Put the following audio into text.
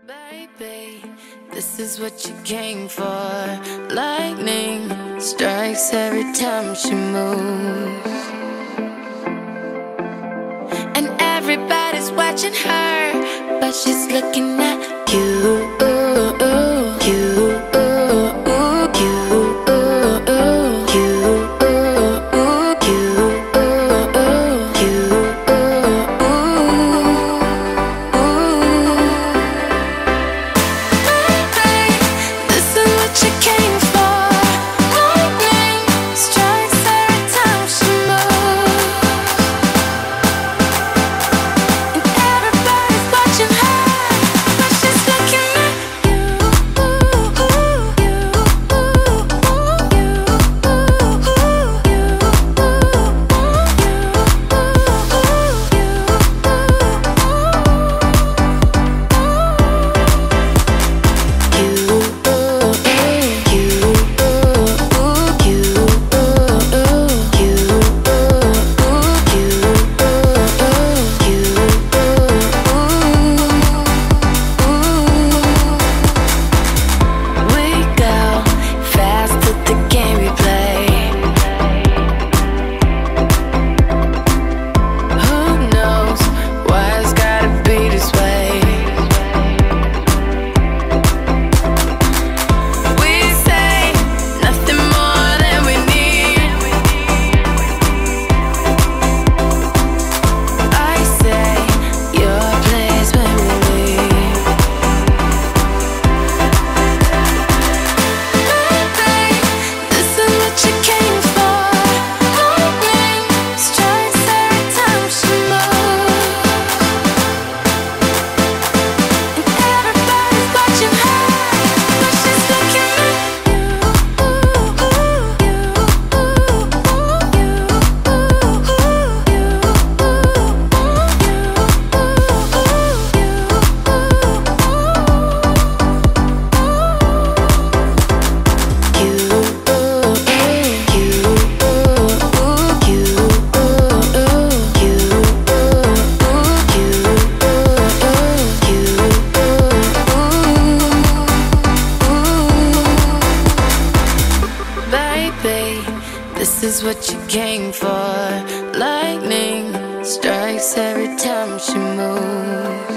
Baby, this is what you came for. Lightning strikes every time she moves, and everybody's watching her, but she's looking at you. This is what you came for. Lightning strikes every time she moves.